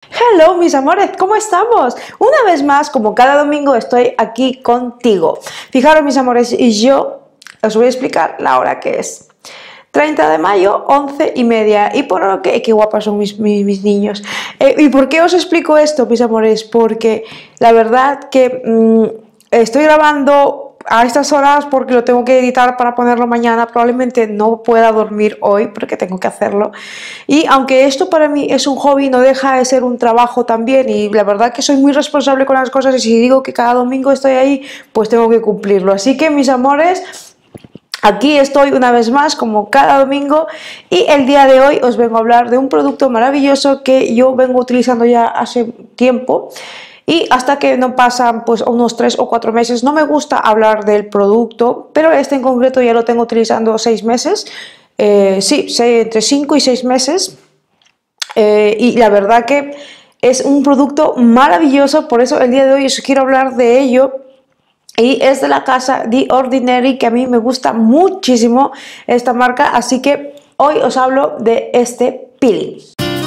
Hello mis amores, ¿cómo estamos? Una vez más, como cada domingo, estoy aquí contigo. Fijaros mis amores, y yo os voy a explicar la hora que es. 30 de mayo, 11:30. Y por lo que, qué guapas son mis niños. ¿Y por qué os explico esto, mis amores? Porque la verdad que estoy grabando a estas horas porque lo tengo que editar para ponerlo mañana. Probablemente no pueda dormir hoy porque tengo que hacerlo. Y aunque esto para mí es un hobby, no deja de ser un trabajo también. Y la verdad que soy muy responsable con las cosas. Y si digo que cada domingo estoy ahí, pues tengo que cumplirlo. Así que mis amores, aquí estoy una vez más, como cada domingo, y el día de hoy os vengo a hablar de un producto maravilloso que yo vengo utilizando ya hace tiempo. Y hasta que no pasan pues unos 3 o 4 meses, no me gusta hablar del producto, pero este en concreto ya lo tengo utilizando 6 meses, sí, entre 5 y 6 meses, y la verdad que es un producto maravilloso. Por eso el día de hoy os quiero hablar de ello. Y es de la casa The Ordinary, que a mí me gusta muchísimo esta marca, así que hoy os hablo de este peeling.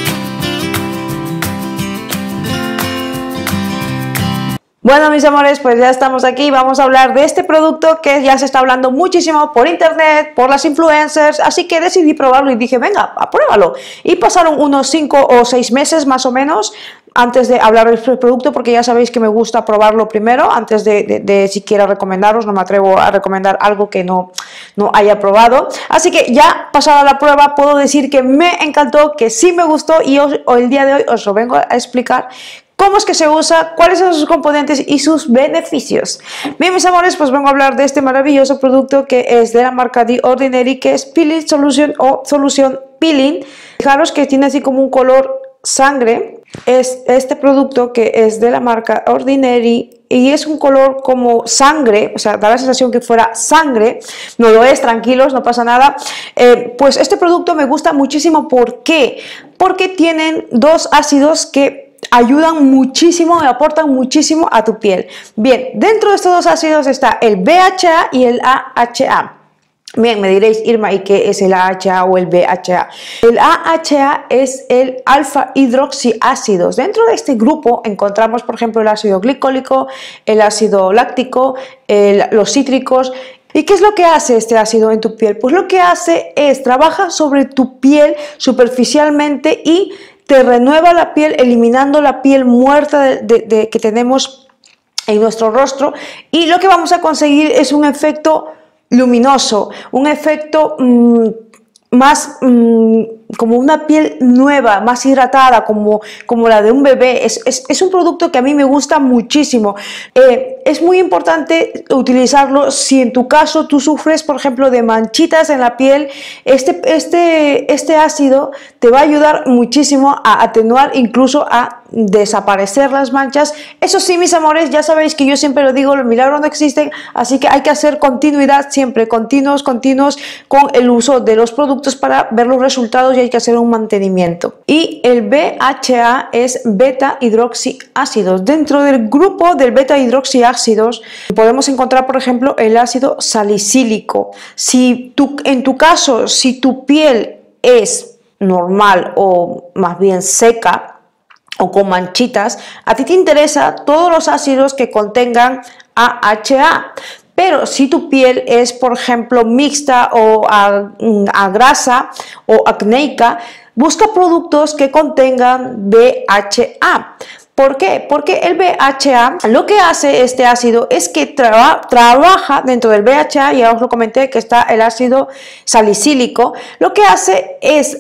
Bueno mis amores, pues ya estamos aquí, vamos a hablar de este producto que ya se está hablando muchísimo por internet, por las influencers, así que decidí probarlo y dije, venga, apruébalo. Y pasaron unos 5 o 6 meses más o menos antes de hablar del producto, porque ya sabéis que me gusta probarlo primero, antes de siquiera recomendaros. No me atrevo a recomendar algo que no haya probado. Así que ya pasada la prueba, puedo decir que me encantó, que sí me gustó, y el día de hoy os lo vengo a explicar cómo es que se usa, cuáles son sus componentes y sus beneficios. Bien, mis amores, pues vengo a hablar de este maravilloso producto que es de la marca The Ordinary, que es Peeling Solution o Solución Peeling. Fijaros que tiene así como un color sangre. Es este producto que es de la marca Ordinary y es un color como sangre, o sea, da la sensación que fuera sangre. No lo es, tranquilos, no pasa nada. Pues este producto me gusta muchísimo. ¿Por qué? Porque tienen dos ácidos que ayudan muchísimo y aportan muchísimo a tu piel. Bien, dentro de estos dos ácidos está el BHA y el AHA. Bien, me diréis, Irma, ¿y qué es el AHA o el BHA? El AHA es el alfa hidroxiácidos. Dentro de este grupo encontramos, por ejemplo, el ácido glicólico, el ácido láctico, los cítricos. ¿Y qué es lo que hace este ácido en tu piel? Pues lo que hace es trabaja sobre tu piel superficialmente y te renueva la piel, eliminando la piel muerta que tenemos en nuestro rostro, y lo que vamos a conseguir es un efecto luminoso, un efecto más como una piel nueva, más hidratada, como la de un bebé. Es un producto que a mí me gusta muchísimo. Es muy importante utilizarlo si en tu caso tú sufres, por ejemplo, de manchitas en la piel. Este ácido te va a ayudar muchísimo a atenuar, incluso a desaparecer las manchas. Eso sí, mis amores, ya sabéis que yo siempre lo digo, los milagros no existen, así que hay que hacer continuidad siempre, continuos con el uso de los productos para ver los resultados, y hay que hacer un mantenimiento. Y el BHA es beta hidroxiácidos. Dentro del grupo del beta hidroxiácidos podemos encontrar, por ejemplo, el ácido salicílico. En tu caso, si tu piel es normal o más bien seca o con manchitas, a ti te interesa todos los ácidos que contengan AHA. Pero si tu piel es, por ejemplo, mixta o a grasa o acnéica, busca productos que contengan BHA. ¿Por qué? Porque el BHA, lo que hace este ácido es que trabaja dentro del BHA, ya os lo comenté que está el ácido salicílico. Lo que hace es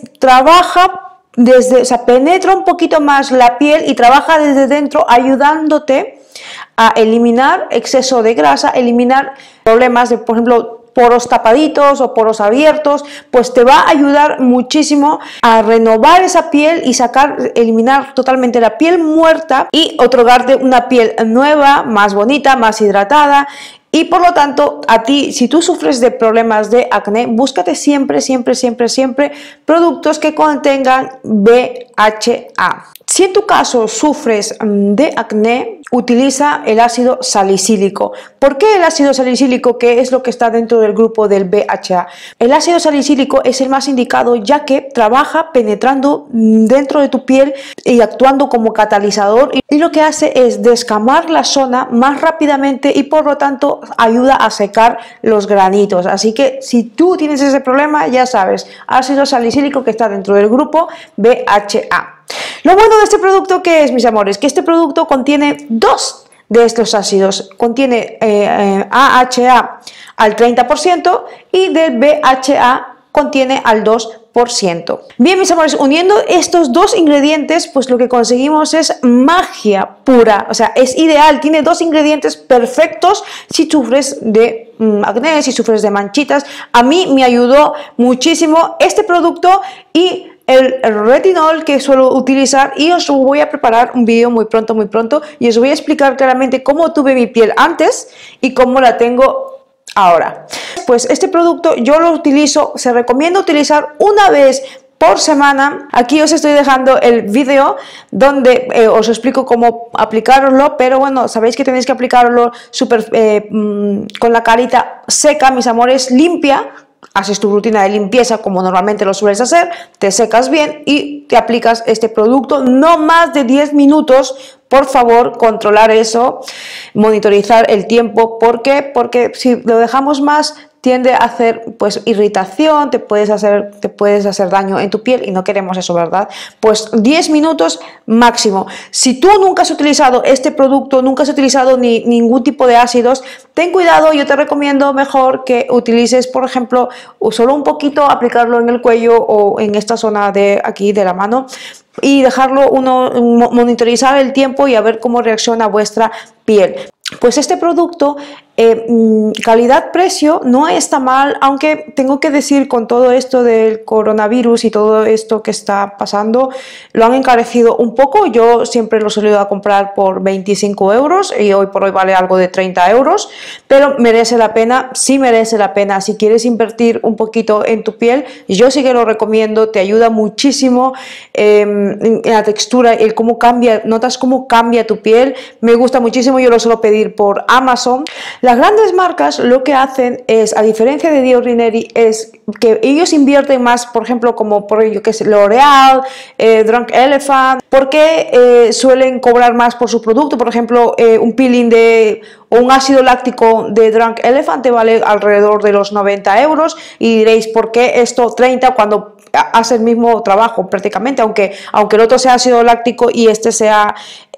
penetra un poquito más la piel y trabaja desde dentro, ayudándote a eliminar exceso de grasa, eliminar problemas de, por ejemplo, poros tapaditos o poros abiertos. Pues te va a ayudar muchísimo a renovar esa piel y eliminar totalmente la piel muerta y otorgarte una piel nueva, más bonita, más hidratada. Y por lo tanto, a ti, si tú sufres de problemas de acné, búscate siempre productos que contengan BHA. Si en tu caso sufres de acné, utiliza el ácido salicílico. ¿Por qué el ácido salicílico, que es lo que está dentro del grupo del BHA? El ácido salicílico es el más indicado, ya que trabaja penetrando dentro de tu piel y actuando como catalizador, y lo que hace es descamar la zona más rápidamente y por lo tanto ayuda a secar los granitos. Así que si tú tienes ese problema, ya sabes, ácido salicílico, que está dentro del grupo BHA. Lo bueno de este producto, ¿qué es, mis amores? Que este producto contiene dos de estos ácidos. Contiene AHA al 30% y del BHA contiene al 2%. Bien, mis amores, uniendo estos dos ingredientes, pues lo que conseguimos es magia pura. O sea, es ideal, tiene dos ingredientes perfectos si sufres de acné, si sufres de manchitas. A mí me ayudó muchísimo este producto y el retinol que suelo utilizar, y os voy a preparar un vídeo muy pronto y os voy a explicar claramente cómo tuve mi piel antes y cómo la tengo ahora. Pues este producto yo lo utilizo, se recomienda utilizar una vez por semana. Aquí os estoy dejando el vídeo donde os explico cómo aplicarlo, pero bueno, sabéis que tenéis que aplicarlo con la carita seca, mis amores, limpia. Haces tu rutina de limpieza como normalmente lo sueles hacer, te secas bien y te aplicas este producto no más de 10 minutos. Por favor, controlar eso, monitorizar el tiempo. ¿Por qué? Porque si lo dejamos más, tiende a hacer pues irritación, te puedes hacer daño en tu piel y no queremos eso, ¿verdad? Pues 10 minutos máximo. Si tú nunca has utilizado este producto, nunca has utilizado ningún tipo de ácidos, ten cuidado. Yo te recomiendo mejor que utilices, por ejemplo, solo un poquito, aplicarlo en el cuello o en esta zona de aquí de la mano y dejarlo monitorizar el tiempo y a ver cómo reacciona vuestra piel. Pues este producto, calidad-precio, no está mal, aunque tengo que decir, con todo esto del coronavirus y todo esto que está pasando, lo han encarecido un poco. Yo siempre lo he solido a comprar por 25 euros y hoy por hoy vale algo de 30 euros, pero merece la pena, sí merece la pena. Si quieres invertir un poquito en tu piel, yo sí que lo recomiendo, te ayuda muchísimo en la textura, el cómo cambia, notas cómo cambia tu piel. Me gusta muchísimo, yo lo suelo pedir por Amazon. Las grandes marcas lo que hacen es, a diferencia de The Ordinary, es que ellos invierten más, por ejemplo, como por ello que es L'Oreal, Drunk Elephant, porque suelen cobrar más por su producto. Por ejemplo, un peeling o un ácido láctico de Drunk Elephant te vale alrededor de los 90 euros y diréis, ¿por qué esto 30 cuando hace el mismo trabajo prácticamente? Aunque el otro sea ácido láctico y este sea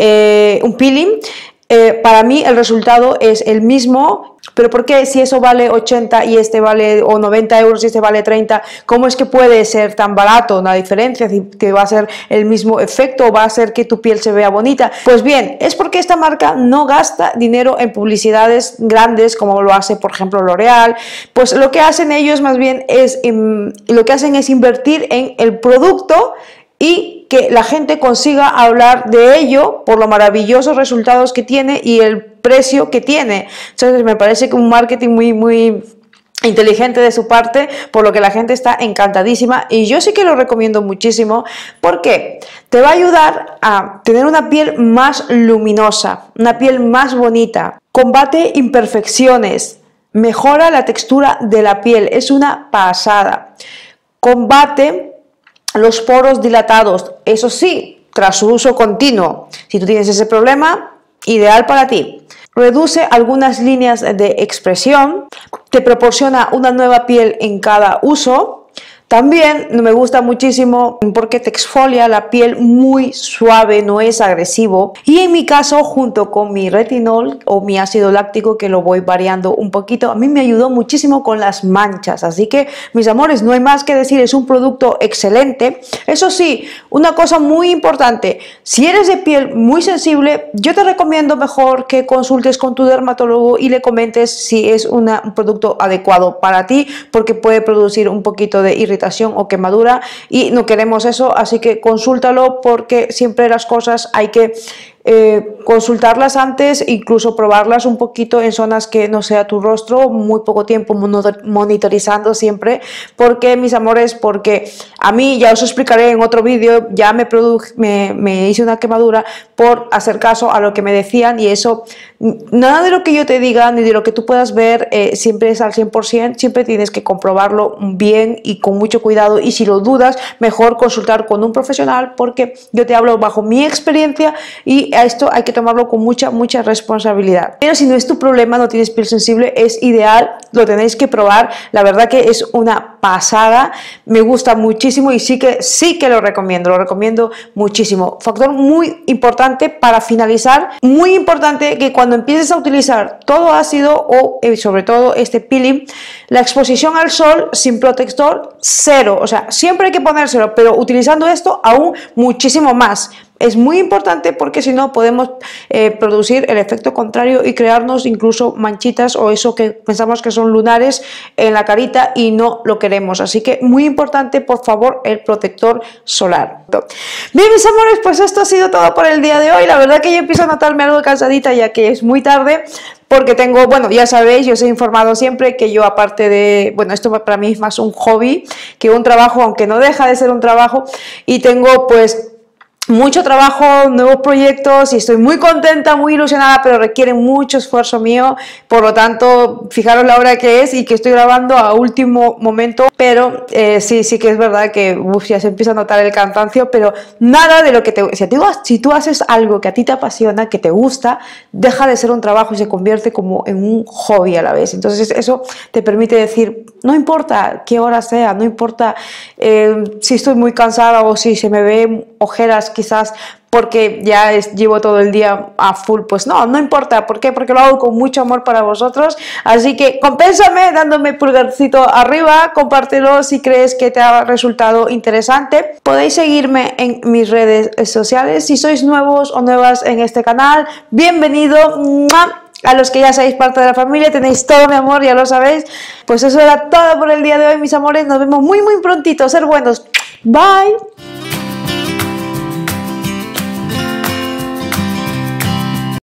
un peeling, para mí el resultado es el mismo. Pero ¿por qué si eso vale 80 y este vale, o 90 euros y este vale 30? ¿Cómo es que puede ser tan barato la diferencia? ¿Que va a ser el mismo efecto o va a hacer que tu piel se vea bonita? Pues bien, es porque esta marca no gasta dinero en publicidades grandes como lo hace, por ejemplo, L'Oreal. Pues lo que hacen ellos más bien es, lo que hacen es invertir en el producto y que la gente consiga hablar de ello por los maravillosos resultados que tiene y el precio que tiene. Entonces me parece que un marketing muy inteligente de su parte, por lo que la gente está encantadísima y yo sí que lo recomiendo muchísimo porque te va a ayudar a tener una piel más luminosa, una piel más bonita, combate imperfecciones, mejora la textura de la piel, es una pasada, combate los poros dilatados, eso sí, tras su uso continuo. Si tú tienes ese problema, ideal para ti. Reduce algunas líneas de expresión, te proporciona una nueva piel en cada uso. También me gusta muchísimo porque te exfolia la piel muy suave, no es agresivo. Y en mi caso, junto con mi retinol o mi ácido láctico, que lo voy variando un poquito, a mí me ayudó muchísimo con las manchas. Así que, mis amores, no hay más que decir, es un producto excelente. Eso sí, una cosa muy importante, si eres de piel muy sensible, yo te recomiendo mejor que consultes con tu dermatólogo y le comentes si es un producto adecuado para ti, porque puede producir un poquito de irritación o quemadura y no queremos eso, así que consúltalo porque siempre las cosas hay que consultarlas antes, incluso probarlas un poquito en zonas que no sea tu rostro, muy poco tiempo monitorizando siempre. Porque, mis amores, porque a mí, ya os explicaré en otro vídeo, ya me hice una quemadura por hacer caso a lo que me decían, y eso, nada de lo que yo te diga ni de lo que tú puedas ver siempre es al 100%, siempre tienes que comprobarlo bien y con mucho cuidado, y si lo dudas, mejor consultar con un profesional, porque yo te hablo bajo mi experiencia y a esto hay que tomarlo con mucha responsabilidad. Pero si no es tu problema, no tienes piel sensible, es ideal, lo tenéis que probar, la verdad que es una pasada, me gusta muchísimo y sí que lo recomiendo muchísimo. Factor muy importante para finalizar, muy importante, que cuando empieces a utilizar todo ácido o sobre todo este peeling, la exposición al sol sin protector, cero. O sea, siempre hay que ponérselo, pero utilizando esto aún muchísimo más. Es muy importante, porque si no podemos producir el efecto contrario y crearnos incluso manchitas o eso que pensamos que son lunares en la carita, y no lo queremos. Así que muy importante, por favor, el protector solar. Bien, mis amores, pues esto ha sido todo por el día de hoy. La verdad que yo empiezo a notarme algo cansadita ya que es muy tarde, porque tengo, bueno, ya sabéis, yo os he informado siempre que yo, aparte de, bueno, esto para mí es más un hobby que un trabajo, aunque no deja de ser un trabajo, y tengo pues mucho trabajo, nuevos proyectos, y estoy muy contenta, muy ilusionada, pero requiere mucho esfuerzo mío. Por lo tanto, fijaros la hora que es y que estoy grabando a último momento, pero sí que es verdad que ya se empieza a notar el cansancio, pero nada de lo que si tú haces algo que a ti te apasiona, que te gusta, deja de ser un trabajo y se convierte como en un hobby a la vez. Entonces eso te permite decir, no importa qué hora sea, no importa si estoy muy cansada o si se me ven ojeras quizás porque ya llevo todo el día a full, pues no importa. ¿Por qué? Porque lo hago con mucho amor para vosotros. Así que compénsame dándome pulgarcito arriba, compártelo si crees que te ha resultado interesante. Podéis seguirme en mis redes sociales. Si sois nuevos o nuevas en este canal, bienvenido. A los que ya seáis parte de la familia, tenéis todo mi amor, ya lo sabéis. Pues eso era todo por el día de hoy, mis amores. Nos vemos muy prontito. Ser buenos. Bye.